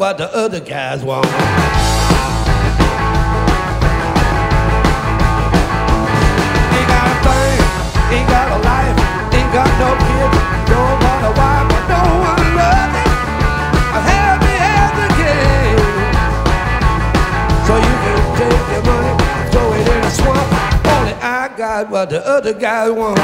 what the other guys want. Ain't got a thing, ain't got a life, ain't got no kids, don't want a wife, but no one loves it. I'm happy as a kid. So you can take your money, throw it in a swamp. Only I got what the other guys want.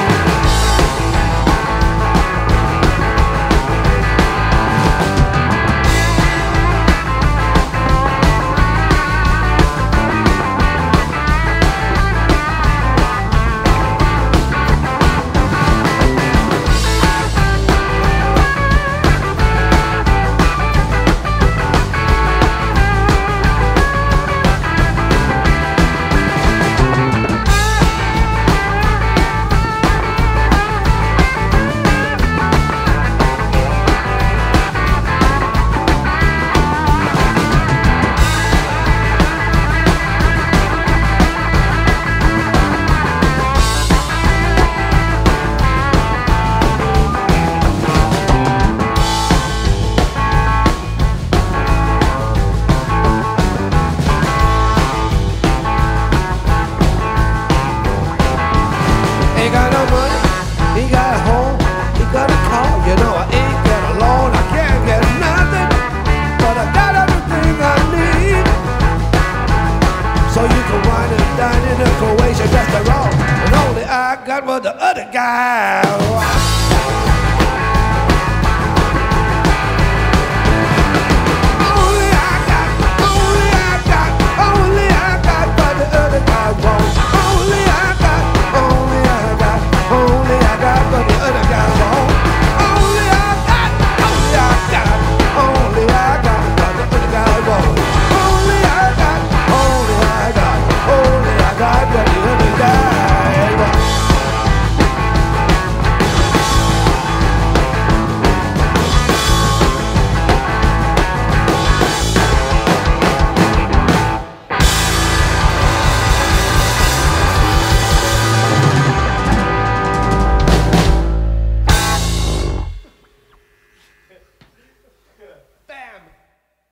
Croatia just a roll, and only I got what the other guy.